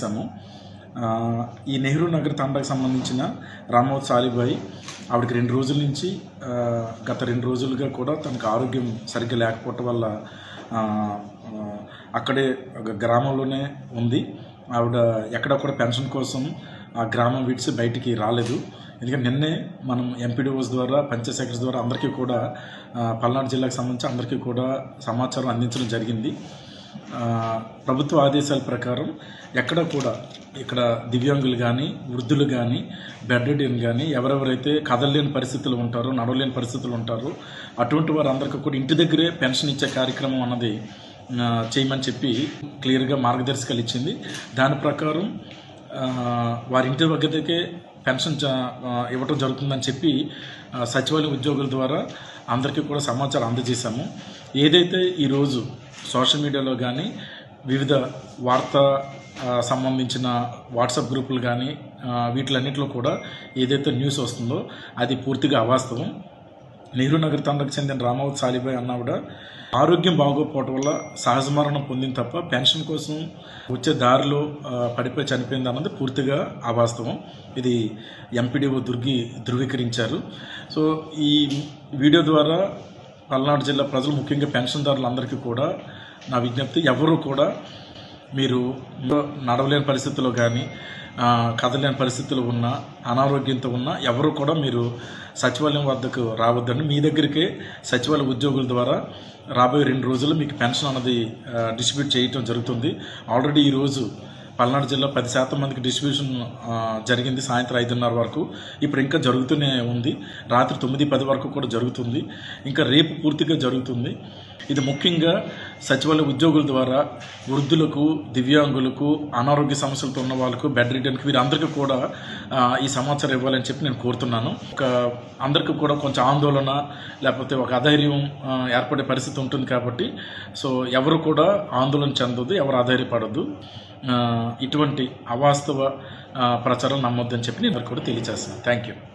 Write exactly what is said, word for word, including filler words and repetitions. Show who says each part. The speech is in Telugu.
Speaker 1: చేశాము. ఈ నెహ్రూ నగర్ తండాకు సంబంధించిన రామోత్ సాలిబాయి ఆవిడకి రెండు రోజుల నుంచి గత రెండు రోజులుగా కూడా తనకు ఆరోగ్యం సరిగ్గా లేకపోవటం వల్ల అక్కడే గ్రామంలోనే ఉంది. ఆవిడ ఎక్కడ కూడా పెన్షన్ కోసం ఆ గ్రామం విడిచి బయటికి రాలేదు. ఎందుకంటే నిన్నే మనం ఎంపీడీఓస్ ద్వారా పంచాయత్ సెక్రటరీస్ ద్వారా అందరికీ కూడా పల్నాడు జిల్లాకు సంబంధించి అందరికీ కూడా సమాచారం అందించడం జరిగింది. ప్రభుత్వ ఆదేశాల ప్రకారం ఎక్కడ కూడా ఇక్కడ దివ్యాంగులు కానీ వృద్ధులు కానీ బెడ్ రిడెన్ కానీ ఎవరెవరైతే కదలలేని పరిస్థితులు ఉంటారో నడవలేని పరిస్థితులు ఉంటారో అటువంటి వారందరికీ కూడా ఇంటి దగ్గరే పెన్షన్ ఇచ్చే కార్యక్రమం అన్నది చేయమని చెప్పి క్లియర్గా మార్గదర్శకాలు ఇచ్చింది. దాని ప్రకారం వారి ఇంటి దగ్గరకే పెన్షన్ ఇవ్వటం జరుగుతుందని చెప్పి సచివాలయ ఉద్యోగుల ద్వారా అందరికీ కూడా సమాచారం అందజేశాము. ఏదైతే ఈరోజు సోషల్ మీడియాలో కానీ వివిధ వార్తా సంబంధించిన వాట్సాప్ గ్రూపులు కానీ వీటిలన్నింటిలో కూడా ఏదైతే న్యూస్ వస్తుందో అది పూర్తిగా అవాస్తవం. నెహ్రూ నగర్ తండాకు చెందిన రామోత్ సాలిబాయి అన్నావిడ ఆరోగ్యం బాగోకపోవటం వల్ల సహజ మరణం పొందింది తప్ప పెన్షన్ కోసం వచ్చే దారిలో పడిపోయి చనిపోయింది అన్నది పూర్తిగా అవాస్తవం. ఇది ఎంపీడీఓ దుర్గి ధృవీకరించారు. సో ఈ వీడియో ద్వారా పల్నాడు జిల్లా ప్రజలు ముఖ్యంగా పెన్షన్దారులందరికీ కూడా నా విజ్ఞప్తి, ఎవరు కూడా మీరు నడవలేని పరిస్థితుల్లో కానీ కదలేని పరిస్థితులు ఉన్నా అనారోగ్యంతో ఉన్నా ఎవరు కూడా మీరు సచివాలయం వద్దకు రావద్దండి. మీ దగ్గరికే సచివాలయ ఉద్యోగుల ద్వారా రాబోయే రెండు రోజుల్లో మీకు పెన్షన్ అన్నది డిస్ట్రిబ్యూట్ చేయటం జరుగుతుంది. ఆల్రెడీ ఈరోజు పల్నాడు జిల్లా పది శాతం మందికి డిస్ట్రిబ్యూషన్ జరిగింది సాయంత్రం ఐదున్నర వరకు. ఇప్పుడు ఇంకా జరుగుతూనే ఉంది. రాత్రి తొమ్మిది పది వరకు కూడా జరుగుతుంది. ఇంకా రేపు పూర్తిగా జరుగుతుంది. ఇది ముఖ్యంగా సచివాలయ ఉద్యోగుల ద్వారా వృద్ధులకు దివ్యాంగులకు అనారోగ్య సమస్యలతో ఉన్న వాళ్ళకు బెడ్ రిడెన్కి వీరందరికీ కూడా ఈ సమాచారం ఇవ్వాలని చెప్పి నేను కోరుతున్నాను. ఒక అందరికీ కూడా కొంచెం ఆందోళన లేకపోతే ఒక అధైర్యం ఏర్పడే పరిస్థితి ఉంటుంది కాబట్టి సో ఎవరు కూడా ఆందోళన చెందొద్దు, ఎవరు అధైర్యపడద్దు. ఇటువంటి అవాస్తవ ప్రచారం నమ్మొద్దని చెప్పి నేను కూడా తెలియజేస్తున్నాను. Thank you.